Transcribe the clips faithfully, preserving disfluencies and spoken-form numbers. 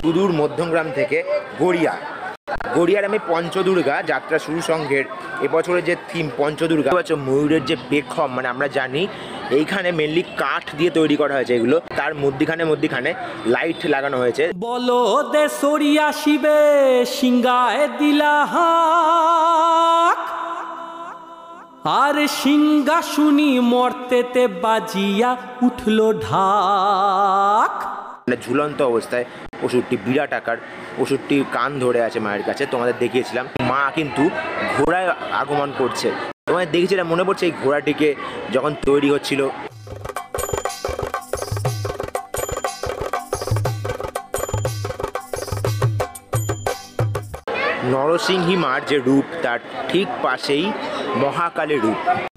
সুদূর মধ্যমগ্রাম থেকে গড়িয়া গড়িয়ার আমি পঞ্চদুর্গা যাত্রা শুরু সংঘের এবছরের যে থিম পঞ্চদুর্গা হচ্ছে ময়ূরের যে পেখম, মানে আমরা জানি এইখানে মেনলি কাঠ দিয়ে তৈরি করা হয়েছে এগুলো। তার মধ্যিখানে মধ্যিখানে লাইট লাগানো হয়েছে। বলো দে সরিয়া শিবে সিংগায় দিলা হাক, আর সিংহাসুনি মর্তেতে বাজিয়া উঠলো ঢাক। মানে ঝুলন্ত অবস্থায় ওষুধটি বিরাট আকার, ওষুধটি কান ধরে আছে মায়ের কাছে। তোমাদের দেখিয়েছিলাম মা কিন্তু ঘোড়ায় আগমন করছে। তোমাদের দেখেছিলাম, মনে পড়ছে এই ঘোড়াটিকে যখন তৈরি হচ্ছিল। নরসিংহী মার যে রূপ তার ঠিক পাশেই মহাকালের রূপ।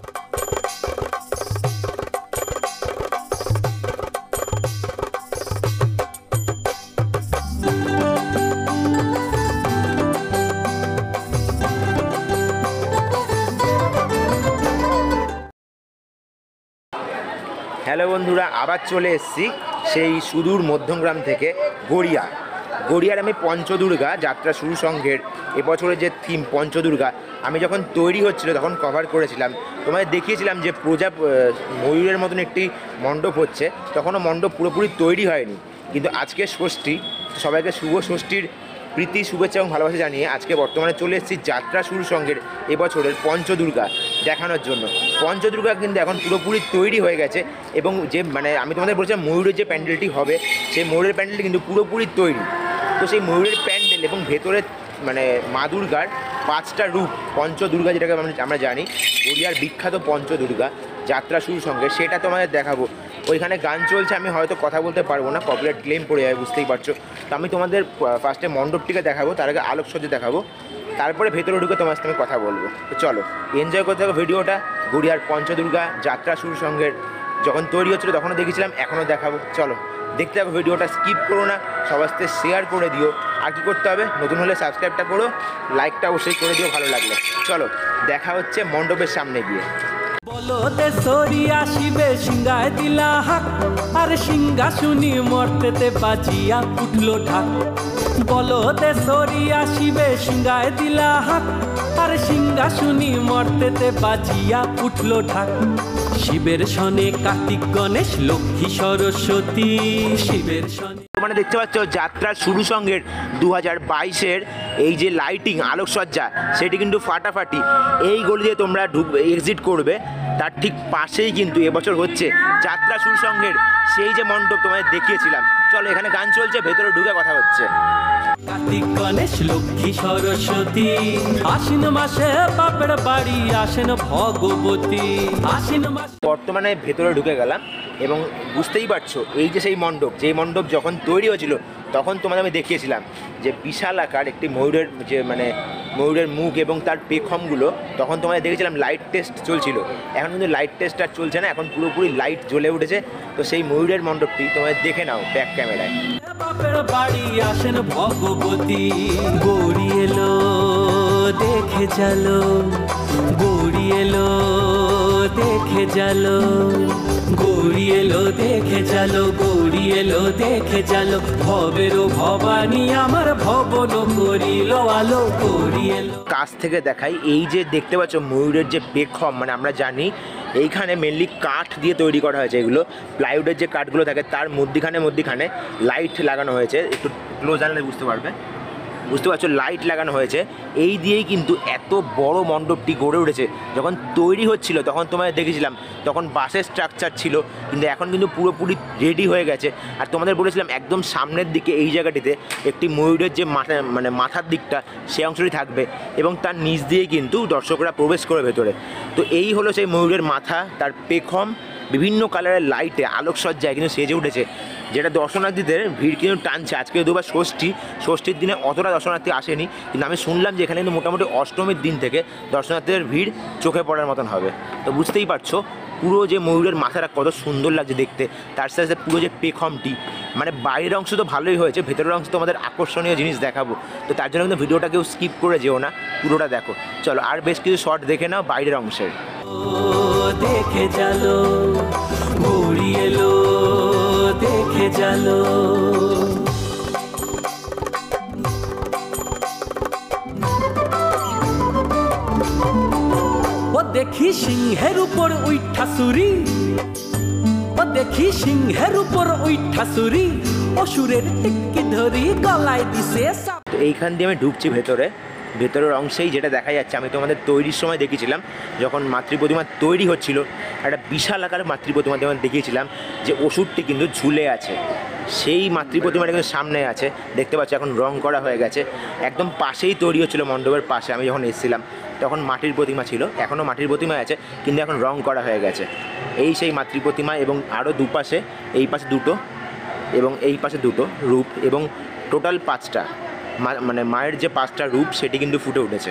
হ্যালো বন্ধুরা, আবার চলে এসেছি সেই সুদূর মধ্যমগ্রাম থেকে গড়িয়া গড়িয়ার আমি পঞ্চদুর্গা যাত্রা শুরু সংঘের এবছরের যে থিম পঞ্চদুর্গা আমি যখন তৈরি হচ্ছিল তখন কভার করেছিলাম। তোমাদের দেখিয়েছিলাম যে প্রজা ময়ূরের মতন একটি মণ্ডপ হচ্ছে, তখনও মণ্ডপ পুরোপুরি তৈরি হয়নি। কিন্তু আজকে ষষ্ঠী, সবাইকে শুভ ষষ্ঠীর প্রীতি শুভেচ্ছা এবং ভালোবাসা জানিয়ে আজকে বর্তমানে চলে এসেছি যাত্রা শুরু সংঘের এবছরের পঞ্চদুর্গা দেখানোর জন্য। পঞ্চদুর্গা কিন্তু এখন পুরোপুরি তৈরি হয়ে গেছে এবং যে মানে আমি তোমাদের বলছিলাম ময়ূরের যে প্যান্ডেলটি হবে সেই ময়ূরের প্যান্ডেলটি কিন্তু পুরোপুরি তৈরি। তো সেই ময়ূরের প্যান্ডেল এবং ভেতরে মানে মা দুর্গার পাঁচটা রূপ পঞ্চদুর্গা, যেটাকে আমরা জানি গড়িয়ার বিখ্যাত পঞ্চদুর্গা যাত্রা শুরু সঙ্গে, সেটা তোমাদের দেখাবো। ওইখানে গান চলছে, আমি হয়তো কথা বলতে পারবো না, কপিরাইট ক্লেম পড়ে যাবে, বুঝতেই পারছো। তো আমি তোমাদের ফার্স্টে মণ্ডপটিকে দেখাবো, তার আগে আলোকসজ্জা দেখাবো, তারপরে ভেতরে ঢুকে তোমার সাথে আমি কথা বলবো। তো চলো এনজয় করতে থাকো ভিডিওটা। গড়িয়ার পঞ্চদুর্গা যাত্রা শুরু সঙ্গের যখন তৈরি হচ্ছিলো তখনও দেখেছিলাম, এখনও দেখাবো। চলো দেখতে থাকো ভিডিওটা, স্কিপ করো না, সবার সাথে শেয়ার করে দিও। আর কী করতে হবে, নতুন হলে সাবস্ক্রাইবটা করো, লাইকটা অবশ্যই করে দিও ভালো লাগলে। চলো দেখা হচ্ছে মণ্ডপের সামনে গিয়ে। বলো দে সরিয়া শিবে সিংগায় দিলা হাক, আর সিংহাসুনি মর্তেতে বাজিয়া উঠলো ঢাক। বলো দে সরিয়া শিবে সিংগায় দিলা হাক, আর সিংহাসুনি মর্তেতে বাজিয়া উঠলো ঢাক। শিবের সনে কার্তিক গণেশ লক্ষ্মী সরস্বতী, শিবের সনে মানে দেখতে পাচ্ছ যাত্রার শুরু সঙ্গের দু হাজার বাইশের এই যে লাইটিং আলোকসজ্জা সেটি কিন্তু ফাটাফাটি। এই গলি দিয়ে তোমরা ঢুক এক্সিট করবে, তার ঠিক পাশেই কিন্তু এবছর হচ্ছে যাত্রা শুরু সঙ্গের সেই যে মণ্ডপ তোমাদের দেখিয়েছিলাম। চলো এখানে গান চলছে, ভেতরে ঢুকে কথা হচ্ছে। কার্তিক গণেশ লক্ষ্মী সরস্বতী, আশ্বিন মাসে বাপের বাড়ি আসেন ভগবতী। আশ্বিন মাসে বর্তমানে ভেতরে ঢুকে গেলাম এবং বুঝতেই পারছো এই যে সেই মণ্ডপ, যেই মণ্ডপ যখন তৈরি হয়েছিল তখন তোমাদের আমি দেখিয়েছিলাম যে বিশাল আকার একটি ময়ূরের যে মানে ময়ূরের মুখ এবং তার পেখমগুলো, তখন তোমাদের দেখেছিলাম লাইট টেস্ট চলছিল। এখন কিন্তু লাইট টেস্ট আর চলছে না, এখন পুরোপুরি লাইট জ্বলে উঠেছে। তো সেই ময়ূরের মণ্ডপটি তোমাদের দেখে নাও ব্যাক ক্যামেরায়। বাপের বাড়ি আসেন ভগবতী, গৌরী এলো দেখে জালো, গৌরী এলো দেখে জালো, গৌরী এলো দেখে জালো, গৌরী এলো দেখে জালো। ভবেরও ভবানী আমার ভবন করিল আলো, গৌরী এলো। কাছ থেকে দেখাই, এই যে দেখতে পাচ্ছ ময়ূরের যে পেখম, মানে আমরা জানি এইখানে মেনলি কাঠ দিয়ে তৈরি করা হয়েছে। এগুলো প্লাইউডের যে কাঠগুলো থাকে তার মধ্যিখানে মধ্যিখানে লাইট লাগানো হয়েছে। একটু ক্লোজ আনলে বুঝতে পারবে, বুঝতে পারছো লাইট লাগানো হয়েছে। এই দিয়েই কিন্তু এত বড় মণ্ডপটি গড়ে উঠেছে। যখন তৈরি হচ্ছিল তখন তোমাদের দেখেছিলাম তখন বাসের স্ট্রাকচার ছিল, কিন্তু এখন কিন্তু পুরোপুরি রেডি হয়ে গেছে। আর তোমাদের বলেছিলাম একদম সামনের দিকে এই জায়গাটিতে একটি ময়ূরের যে মাথা মানে মাথার দিকটা সেই অংশটি থাকবে এবং তার নিচ দিয়ে কিন্তু দর্শকরা প্রবেশ করে ভেতরে। তো এই হলো সেই ময়ূরের মাথা, তার পেখম বিভিন্ন কালারের লাইটে আলোকসজ্জায় কিন্তু সেজে উঠেছে, যেটা দর্শনার্থীদের ভিড় কিন্তু টানছে। আজকে দুবার ষষ্ঠী, ষষ্ঠীর দিনে অতটা দর্শনার্থী আসেনি, কিন্তু আমি শুনলাম যে এখানে কিন্তু মোটামুটি অষ্টমীর দিন থেকে দর্শনার্থীদের ভিড় চোখে পড়ার মতন হবে। তো বুঝতেই পারছো পুরো যে ময়ূরের মাথাটা কত সুন্দর লাগছে দেখতে, তার সাথে সাথে পুরো যে পেখমটি, মানে বাইরের অংশ তো ভালোই হয়েছে, ভেতরের অংশ তো আমাদের আকর্ষণীয় জিনিস দেখাবো। তো তার জন্য কিন্তু ভিডিওটা কেউ স্কিপ করে যেও না, পুরোটা দেখো। চলো আর বেশ কিছু শর্ট দেখে নাও বাইরের অংশের। দেখে জালো, গৌরী এলো দেখে জালো। দেখি সিংহের উপর উইঠা সুরি, ও দেখি সিংহের উপর উইঠা সুরি, অসুরের টিক্কি ধরি গলায় দিছে সাপ। তো এইখান দিয়ে আমি ঢুকছি ভেতরে, ভেতরের অংশেই যেটা দেখা যাচ্ছে, আমি তোমাদের তৈরির সময় দেখেছিলাম যখন মাতৃ প্রতিমা তৈরি হচ্ছিল, একটা বিশাল আকার মাতৃ প্রতিমা যেমন দেখিয়েছিলাম যে ওষুধটি কিন্তু ঝুলে আছে, সেই মাতৃ প্রতিমাটা কিন্তু সামনে আছে দেখতে পাচ্ছ। এখন রং করা হয়ে গেছে, একদম পাশেই তৈরি হচ্ছিলো মণ্ডপের পাশে। আমি যখন এসেছিলাম তখন মাটির প্রতিমা ছিল, এখনও মাটির প্রতিমা আছে কিন্তু এখন রং করা হয়ে গেছে। এই সেই মাতৃ প্রতিমা, এবং আরও দুপাশে, এই পাশে দুটো এবং এই পাশে দুটো রূপ, এবং টোটাল পাঁচটা মানে মায়ের যে পাঁচটা রূপ সেটি কিন্তু ফুটে উঠেছে।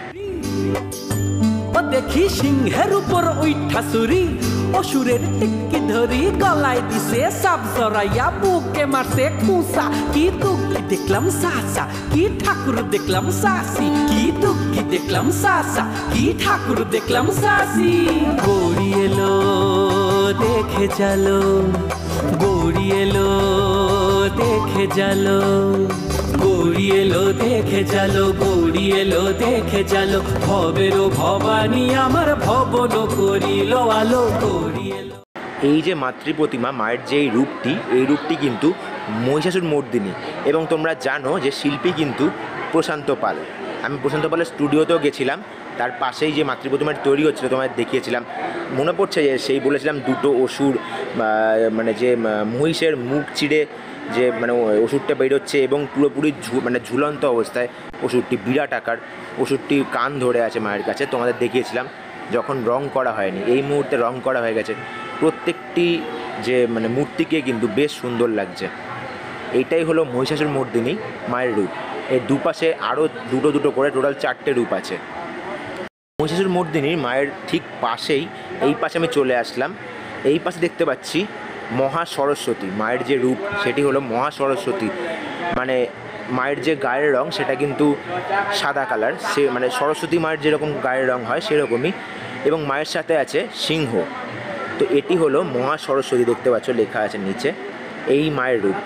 ও দেখি সিংহের উপর উইঠা সুরি, অসুরের টিক্কি ধরি গলায় দিছে সাপ, জড়াইয়া বুকে মারছে কুসা। কি দুঃখী দেখলাম সাসা, কি ঠাকুর দেখলাম সাসি, কি দুঃখী দেখলাম সাসা, কি ঠাকুর দেখলাম সাসি। গৌরী এলো দেখে চলো, গৌরী এলো দেখে চলো, গৌরী এলো দেখে চলো, গৌরী এলো দেখে চলো, ভবেরও ভবানী আমার ভবন করিল আলো, গৌরী এলো। এই যে মাতৃ প্রতিমা মায়ের যে এই রূপটি, এই রূপটি কিন্তু মহিষাসুর মর্দিনী, এবং তোমরা জানো যে শিল্পী কিন্তু প্রশান্ত পাল। আমি প্রশান্ত পালের স্টুডিওতেও গেছিলাম, তার পাশেই যে মাতৃ প্রতিমাটি তৈরি হচ্ছিলো তোমায় দেখিয়েছিলাম। মনে পড়ছে যে সেই বলেছিলাম দুটো অসুর মানে যে মহিষের মুখ চিড়ে যে মানে ওষুধটা বেরোচ্ছে, এবং পুরোপুরি মানে ঝুলন্ত অবস্থায় ওষুধটি, বিরাট আকার ওষুধটি কান ধরে আছে মায়ের কাছে, তোমাদের দেখিয়েছিলাম যখন রং করা হয়নি। এই মুহূর্তে রং করা হয়ে গেছে, প্রত্যেকটি যে মানে মূর্তিকে কিন্তু বেশ সুন্দর লাগছে। এইটাই হলো মহিষাসুর মর্দিনী মায়ের রূপ। এর দুপাশে আরও দুটো দুটো করে টোটাল চারটে রূপ আছে। মহিষাসুর মর্দিনীর মায়ের ঠিক পাশেই এই পাশে আমি চলে আসলাম, এই পাশে দেখতে পাচ্ছি মহা সরস্বতী মায়ের যে রূপ, সেটি হলো মহা সরস্বতী। মানে মায়ের যে গায়ের রং সেটা কিন্তু সাদা কালার, সে মানে সরস্বতী মায়ের যেরকম গায়ের রং হয় সেরকমই, এবং মায়ের সাথে আছে সিংহ। তো এটি হলো মহা সরস্বতী, দেখতে পাচ্ছ লেখা আছে নিচে, এই মায়ের রূপ।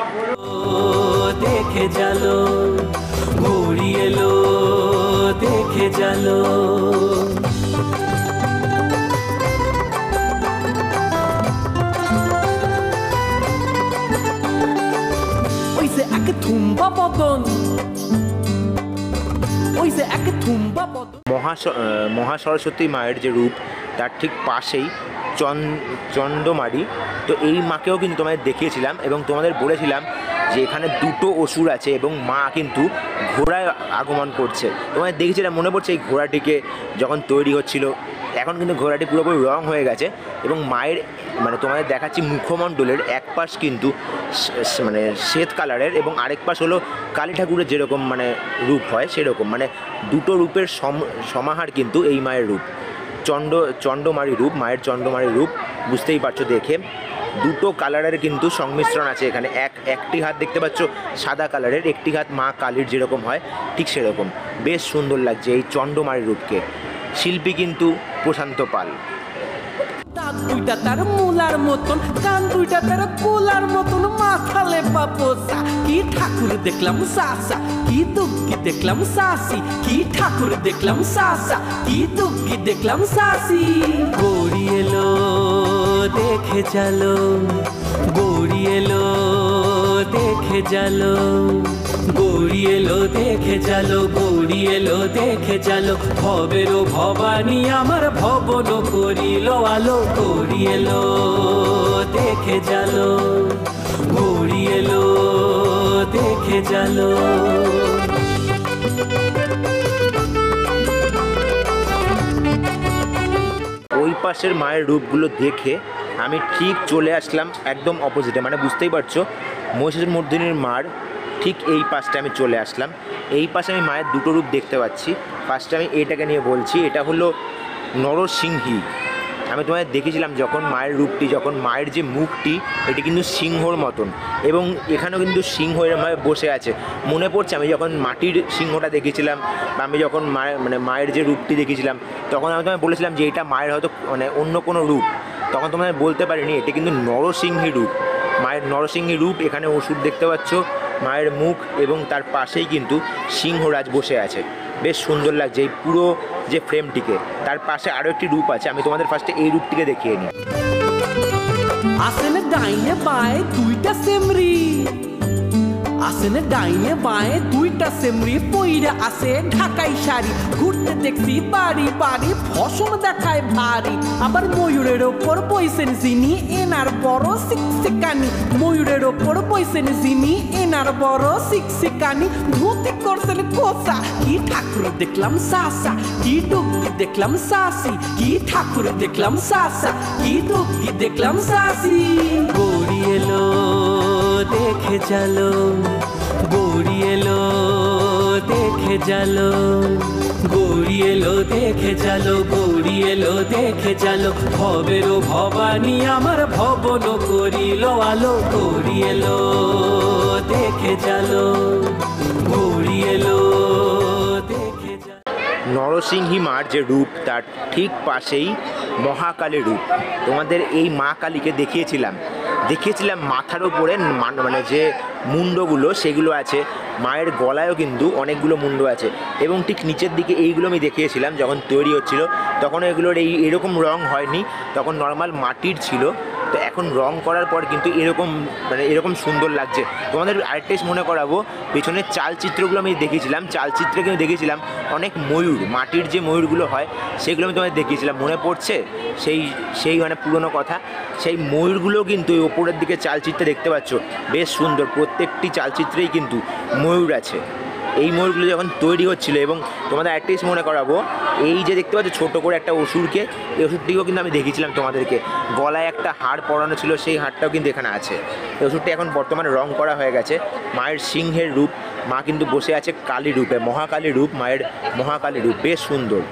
দেখে চলো, গৌরী এলো দেখে চলো। ওই যে এক থুম্বা বদন, ওই যে এক থুম্বা বদন। মহা মহা সরস্বতী মায়ের যে রূপ তার ঠিক পাশেই চন্দ্রমারি। তো এই মাকেও কিন্তু তোমাদের দেখিয়েছিলাম এবং তোমাদের বলেছিলাম যে এখানে দুটো অসুর আছে এবং মা কিন্তু ঘোড়ায় আগমন করছে। তোমাদের দেখেছিলাম, মনে পড়ছে এই ঘোড়াটিকে যখন তৈরি হচ্ছিল। এখন কিন্তু ঘোড়াটি পুরোপুরি রং হয়ে গেছে, এবং মায়ের মানে তোমাদের দেখাচ্ছি মুখমণ্ডলের এক পাশ কিন্তু মানে শ্বেত কালারের, এবং আরেক পাশ হলো কালী ঠাকুরের যেরকম মানে রূপ হয় সেরকম, মানে দুটো রূপের সমাহার কিন্তু এই মায়ের রূপ। চন্ড চন্ডমারি রূপ, মায়ের চন্ডমারি রূপ, বুঝতেই পারছো দেখে। দুটো কালারের কিন্তু সংমিশ্রণ আছে এখানে। এক একটি হাত দেখতে পাচ্ছ সাদা কালারের, একটি হাত মা কালীর যেরকম হয় ঠিক সেরকম। বেশ সুন্দর লাগছে এই চন্ডমারি রূপকে। শিল্পী কিন্তু প্রশান্ত পাল। দাঁত দুইটা তার মূলার মতন, কান দুইটা তার কোলার মতন, মাথা লেপা পোষা। কি ঠাকুর দেখলাম সাসা, কি দুঃখী দেখলাম সাসি, কি ঠাকুর দেখলাম সাসা, কি দুঃখী দেখলাম সাসি। গৌরী এলো দেখে চলো, গৌরী এলো দেখে চলো, গৌরী এলো দেখে চলো, গৌরী এলো দেখে চলো, ভবেরও ভবানী আমার ভবন করিল আলো। গৌরী এলো দেখে চলো, গৌরী এলো দেখে চলো। ওই পাশের মায়ের রূপগুলো দেখে আমি ঠিক চলে আসলাম একদম অপোজিটে, মানে বুঝতেই পারছো মহিষাসুর মর্দিনীর মার ঠিক এই পাশটা আমি চলে আসলাম। এই পাশে আমি মায়ের দুটো রূপ দেখতে পাচ্ছি। ফার্স্টে আমি এটাকে নিয়ে বলছি, এটা হলো নরসিংহী। আমি তোমায় দেখেছিলাম যখন মায়ের রূপটি, যখন মায়ের যে মুখটি এটি কিন্তু সিংহর মতন, এবং এখানেও কিন্তু সিংহ এরমভাবে বসে আছে। মনে পড়ছে আমি যখন মাটির সিংহটা দেখেছিলাম, বা আমি যখন মায়ের মানে মায়ের যে রূপটি দেখেছিলাম, তখন আমি তোমায় বলেছিলাম যে এটা মায়ের হয়তো মানে অন্য কোনো রূপ। তখন তোমায় বলতে পারিনি, এটি কিন্তু নরসিংহী রূপ, মায়ের নরসিংহী রূপ। এখানে ওষুধ দেখতে পাচ্ছ, মায়ের মুখ এবং তার পাশেই কিন্তু সিংহরাজ বসে আছে, বেশ সুন্দর লাগছে এই পুরো যে ফ্রেমটিকে। তার পাশে আরও একটি রূপ আছে, আমি তোমাদের ফার্স্টে এই রূপটিকে দেখিয়ে নিই। আসেন ডাইনে বাঁয়ে দুইটা সেমরি, আসেন ডাইনে বাঁয়ে দুইটা সেমরি, পইরা আসে ঢাকাই শাড়ি, ঘুরতে দেখছি বাড়ি বাড়ি, ফসল দেখায় ভারী, আবার ময়ূরের ওপর বইছেন যিনি এনার বড় শিকশিকানি, ময়ূরের ওপর বইছেন যিনি এনার বড় শিকশিকানি, ধুতি করছেন কোসা, কি ঠাকুর দেখলাম সাসা, কি ডুবকি দেখলাম সাসি, কি ঠাকুর দেখলাম সাসা, কি ডুবকি দেখলাম সাসি। গড়ি এলো দেখে চলো, গড়ি এলো দেখে চলো, গড়ি এলো দেখে চলো, গড়ি এলো দেখে চলো, ভবেরও ভবানী আমার ভবন করিল আলো, গড়ি এলো দেখে চলো, গড়ি এলো দেখে চলো। নরসিংহী মার যে রূপ তার ঠিক পাশেই মহাকালী রূপ। তোমাদের এই মা কালীকে দেখিয়েছিলাম দেখিয়েছিলাম মাথার ওপরে মানে যে মুন্ডগুলো সেগুলো আছে, মায়ের গলায়ও কিন্তু অনেকগুলো মুন্ড আছে, এবং ঠিক নিচের দিকে এইগুলো আমি দেখিয়েছিলাম যখন তৈরি হচ্ছিল, তখন এগুলোর এই এরকম রং হয়নি, তখন নর্মাল মাটির ছিল। তো এখন রং করার পর কিন্তু এরকম মানে এরকম সুন্দর লাগছে। তোমাদের আরেকটা মনে করাবো, পেছনের চালচিত্রগুলো আমি দেখিয়েছিলাম, চালচিত্রে কিন্তু দেখেছিলাম অনেক ময়ূর, মাটির যে ময়ূরগুলো হয় সেগুলো আমি তোমাদের দেখিয়েছিলাম, মনে পড়ছে সেই সেই মানে পুরনো কথা। সেই ময়ূরগুলো কিন্তু ওই ওপরের দিকে চালচিত্রে দেখতে পাচ্ছ, বেশ সুন্দর, প্রত্যেকটি চালচিত্রেই কিন্তু ময়ূর আছে। এই ময়ূরগুলো যখন তৈরি হচ্ছিল, এবং তোমাদের অ্যাটলিস্ট মনে করাবো, এই যে দেখতে পাচ্ছ ছোটো করে একটা অসুরকে, এই ওষুধটিকেও কিন্তু আমি দেখিয়েছিলাম তোমাদেরকে, গলায় একটা হাড় পরানো ছিল, সেই হাড়টাও কিন্তু এখানে আছে। এই ওষুধটি এখন বর্তমানে রং করা হয়ে গেছে। মায়ের সিংহের রূপ, মা কিন্তু বসে আছে কালী রূপে, মহাকালী রূপ, মায়ের মহাকালী রূপ, বেশ সুন্দর।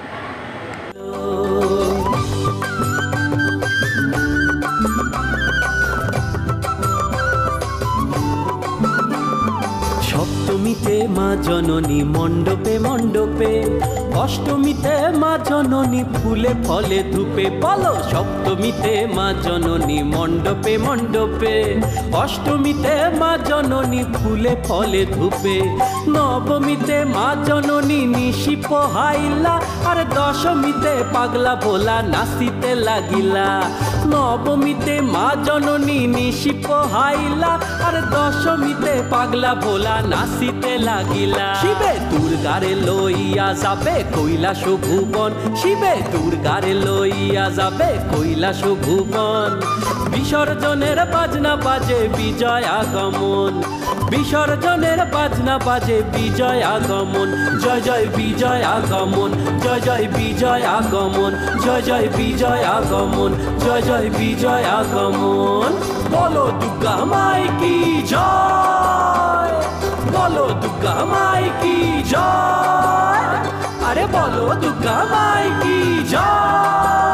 সপ্তমীতে মা জননী মণ্ডপে মণ্ডপে, অষ্টমীতে মা জননী ফুলে ফলে ধূপে, বলো সপ্তমীতে মা জননী মণ্ডপে মণ্ডপে, অষ্টমীতে মা জননী ফুলে ফলে ধূপে, নবমীতে মা জননী নিশি পোহাইলা, আর দশমীতে পাগলা ভোলা নাচিতে লাগিলা, নবমীতে মা জননী নিশি পোহাইলা, আর দশমীতে পাগলা ভোলা নাচিতে লাগিলা। শিবে দুর্গারে লইয়া যাবে কৈলাস ভুবন, শিবে দুর্গারে লইয়া যাবে কৈলাস ভুবন, বিসর্জনের বাজনা বাজে বিজয় আগমন, বিসর্জনের বাজনা বাজে বিজয় আগমন, জয় জয় বিজয় আগমন, জয় জয় বিজয় আগমন, জয় জয় বিজয় আগমন, জয় জয় বিজয় আগমন। বলো দুর্গা মাই কি জয়, বলো দুর্গা মাই কি জয়, আরে বলো দুর্গা মাই কি জয়।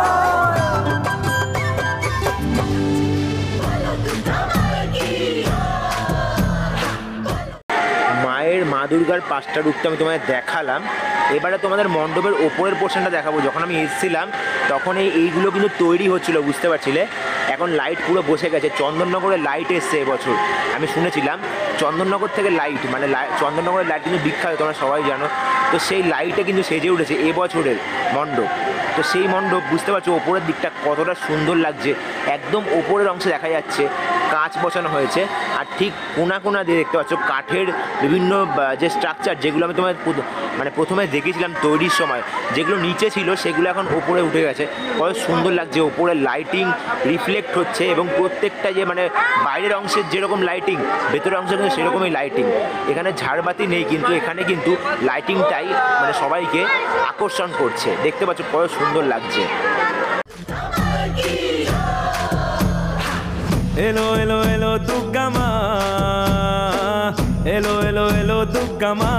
মায়ের মা দুর্গার পাঁচটা রূপটা আমি তোমাদের দেখালাম। এবারে তোমাদের মণ্ডপের ওপরের পোর্শনটা দেখাবো। যখন আমি এসেছিলাম তখন এই এইগুলো কিন্তু তৈরি হচ্ছিলো, বুঝতে পারছিলে। এখন লাইট পুরো বসে গেছে, চন্দননগরে লাইট এসছে এবছর, আমি শুনেছিলাম চন্দননগর থেকে লাইট, মানে চন্দননগরের লাইট কিন্তু বিখ্যাত, তোমরা সবাই জানো। তো সেই লাইটে কিন্তু সেজে উঠেছে এবছরের মণ্ডপ। তো সেই মণ্ডপ বুঝতে পারছো ওপরের দিকটা কতটা সুন্দর লাগছে, একদম ওপরের অংশে দেখা যাচ্ছে কাঁচ বসানো হয়েছে, আর ঠিক কোনা কোনা দিয়ে দেখতে পাচ্ছ কাঠের বিভিন্ন যে স্ট্রাকচার, যেগুলো আমি তোমার মানে প্রথমে দেখেছিলাম তৈরির সময়, যেগুলো নিচে ছিল সেগুলো এখন ওপরে উঠে গেছে। কত সুন্দর লাগছে, ওপরে লাইটিং রিফ্লেক্ট হচ্ছে, এবং প্রত্যেকটা যে মানে বাইরের অংশের যেরকম লাইটিং, ভেতরের অংশে কিন্তু সেরকমই লাইটিং। এখানে ঝাড়বাতি নেই, কিন্তু এখানে কিন্তু লাইটিংটাই মানে সবাইকে আকর্ষণ করছে, দেখতে পাচ্ছ কত সুন্দর লাগছে। এলো এলো এলো দুর্গা মা, এলো এলো এলো দুর্গা মা,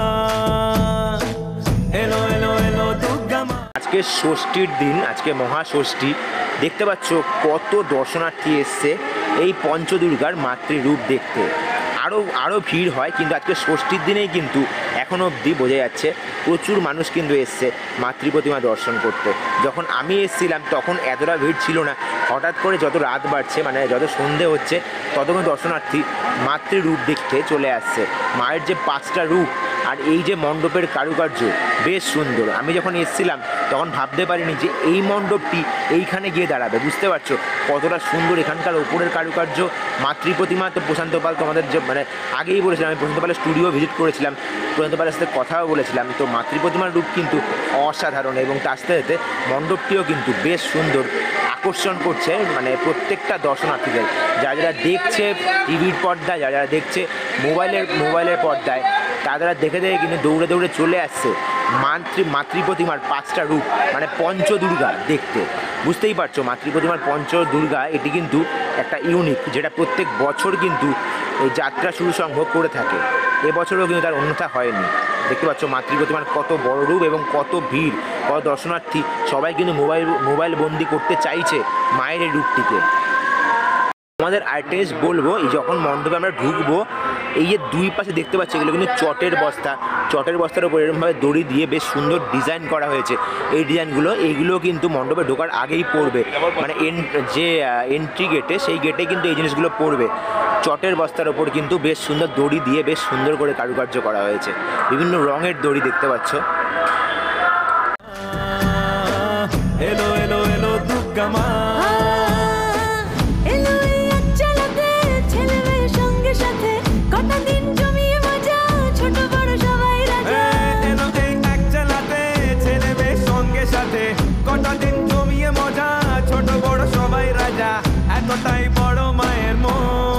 এলো এলো এলো দুর্গা মা। আজকে ষষ্ঠীর দিন, আজকে মহাষষ্ঠী, দেখতে পাচ্ছ কত দর্শনার্থী এসছে এই পঞ্চদুর্গার মাতৃরূপ দেখতে। আরও আরও ভিড় হয়, কিন্তু আজকে ষষ্ঠীর দিনেই কিন্তু এখনও অবধি বোঝা যাচ্ছে প্রচুর মানুষ কিন্তু এসছে মাতৃ প্রতিমা দর্শন করতে। যখন আমি এসেছিলাম তখন এতটা ভিড় ছিল না, হঠাৎ করে যত রাত বাড়ছে মানে যত সন্ধে হচ্ছে তত দর্শনার্থী মাতৃরূপ দেখতে চলে আসছে। মায়ের যে পাঁচটা রূপ আর এই যে মণ্ডপের কারুকার্য বেশ সুন্দর। আমি যখন এসেছিলাম তখন ভাবতে পারিনি যে এই মণ্ডপটি এইখানে গিয়ে দাঁড়াবে। বুঝতে পারছো কতটা সুন্দর এখানকার ওপরের কারুকার্য। মাতৃ প্রতিমা তো প্রশান্ত পাল তোমাদের যে মানে আগেই বলেছিলাম, আমি প্রশান্ত পালের স্টুডিও ভিজিট করেছিলাম, প্রশান্ত পালের সাথে কথাও বলেছিলাম। তো মাতৃ প্রতিমার রূপ কিন্তু অসাধারণ এবং তার সাথে সাথে মণ্ডপটিও কিন্তু বেশ সুন্দর, আকর্ষণ করছে মানে প্রত্যেকটা দর্শনার্থীদের। যারা যারা দেখছে টিভির পর্দায়, যারা যারা দেখছে মোবাইলের মোবাইলের পর্দায়, তারা দেখে দেখে কিন্তু দৌড়ে দৌড়ে চলে আসছে মাতৃ মাতৃ প্রতিমার পাঁচটা রূপ মানে পঞ্চদুর্গা দেখতে। বুঝতেই পারছো মাতৃ প্রতিমার পঞ্চদুর্গা এটি কিন্তু একটা ইউনিক, যেটা প্রত্যেক বছর কিন্তু এই যাত্রা শুরু সংঘ করে থাকে। এবছরও কিন্তু তার অন্যথা হয়নি। দেখতে পাচ্ছ মাতৃ প্রতিমার কত বড় রূপ এবং কত ভিড়, কত দর্শনার্থী, সবাই কিন্তু মোবাইল মোবাইল বন্দি করতে চাইছে মায়ের এই রূপটিকে। আমাদের আর্টিস্ট বলবো এই যখন মণ্ডপে আমরা ঢুকবো, এই যে দুই পাশে দেখতে পাচ্ছি এগুলো কিন্তু চটের বস্তা, চটের বস্তার উপর এরকমভাবে দড়ি দিয়ে বেশ সুন্দর ডিজাইন করা হয়েছে। এই ডিজাইনগুলো এইগুলো কিন্তু মণ্ডপে ঢোকার আগেই পড়বে, মানে এন যে এন্ট্রি গেটে সেই গেটে কিন্তু এই জিনিসগুলো পড়বে। চটের বস্তার ওপর কিন্তু বেশ সুন্দর দড়ি দিয়ে বেশ সুন্দর করে কারুকার্য করা হয়েছে, বিভিন্ন রঙের দড়ি দেখতে পাচ্ছ। এলো এলো এলো দুর্গা মা, এতটাই বড় মায়ের মন।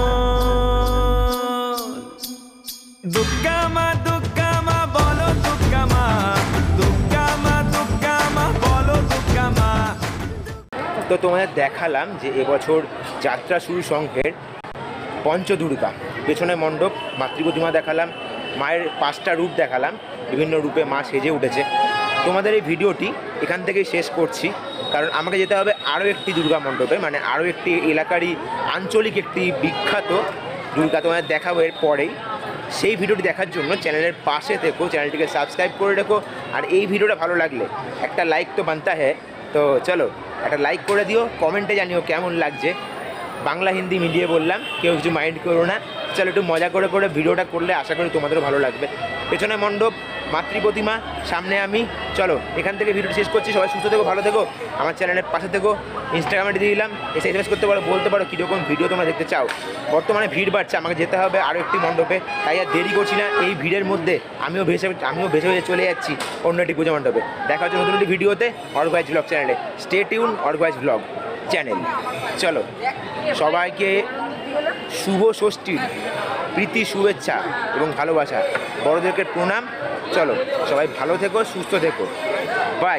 দুর্গা মা দুর্গা মা বলো দুর্গা মা, দুর্গা মা দুর্গা মা বলো দুর্গা মা। তো তোমাদের দেখালাম যে এবছর যাত্রা শুরু সংঘের পঞ্চদুর্গা, পেছনে মণ্ডপ, মাতৃ প্রতিমা দেখালাম, মায়ের পাঁচটা রূপ দেখালাম, বিভিন্ন রূপে মা সেজে উঠেছে। তোমাদের এই ভিডিওটি এখান থেকেই শেষ করছি, কারণ আমাকে যেতে হবে আরও একটি দুর্গা মণ্ডপে, মানে আরও একটি এলাকারই আঞ্চলিক একটি বিখ্যাত দুর্গা তোমাদের দেখাবো এর পরেই। সেই ভিডিওটি দেখার জন্য চ্যানেলের পাশে থেকো, চ্যানেলটিকে সাবস্ক্রাইব করে রেখো। আর এই ভিডিওটা ভালো লাগলে একটা লাইক তো বানতা হ্যাঁ, তো চলো একটা লাইক করে দিও, কমেন্টে জানিও কেমন লাগছে। বাংলা হিন্দি মিলিয়ে বললাম, কেউ কিছু মাইন্ড করো না। চলো একটু মজা করে করে ভিডিওটা করলে আশা করি তোমাদেরও ভালো লাগবে। পেছনে মণ্ডপ, মাতৃ প্রতিমা, সামনে আমি। চলো এখান থেকে ভিডিওটি শেষ করছি। সবাই সুস্থ থেকো, ভালো থেকো, আমার চ্যানেলের পাশে থেকো। ইনস্টাগ্রামে দিয়ে দিলাম, এসে এসএমএস করতে পারো, বলতে পারো কীরকম ভিডিও তোমরা দেখতে চাও। বর্তমানে ভিড় বাড়ছে, আমাকে যেতে হবে আরও একটি মণ্ডপে, তাই আর দেরি করছি না। এই ভিড়ের মধ্যে আমিও ভেসে আমিও ভেসে ভেসে চলে যাচ্ছি অন্য একটি পুজো মণ্ডপে। দেখা হচ্ছে নতুন একটি ভিডিওতে অর্গওয়াইজ ব্লগ চ্যানেলে। Stay tune Orgwise blog channel. চলো সবাইকে শুভ ষষ্ঠীর প্রীতি, শুভেচ্ছা এবং ভালোবাসা, বড়দেরকে প্রণাম। চলো সবাই ভালো থেকো, সুস্থ থেকো, বাই।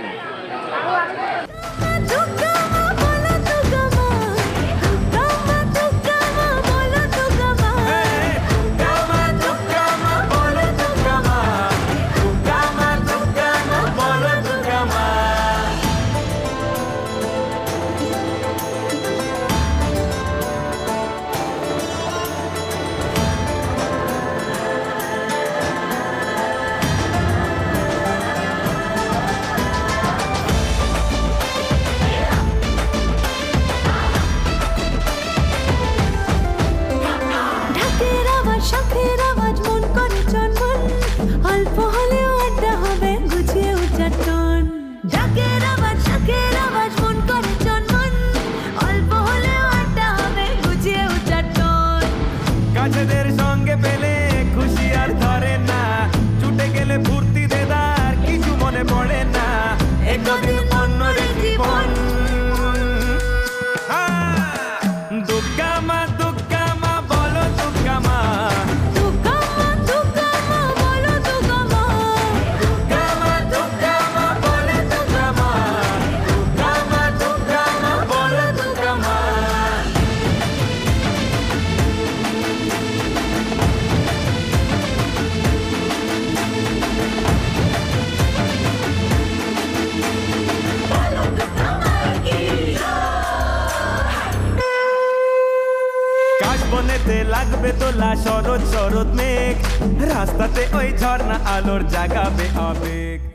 কাছেদের সঙ্গে পেলে খুশি আর ধরে না, ছুটে গেলে ফুর্তি দেদার কিছু মনে পড়ে না। একদিন অন্য জীবন। দুর্গা মা দুর্গা মা বলো দুর্গা মা, দুর্গা মা দুর্গা মা বলো দুর্গা মা, দুর্গা মা দুর্গা মা বলো দুর্গা মা, দুর্গা মা দুর্গা মা বলো দুর্গা মা। বনেতে লাগবে তোলা শরৎ শরৎ মেঘ, রাস্তাতে ওই ঝর্ণা আলোর জাগাবে আবেগ।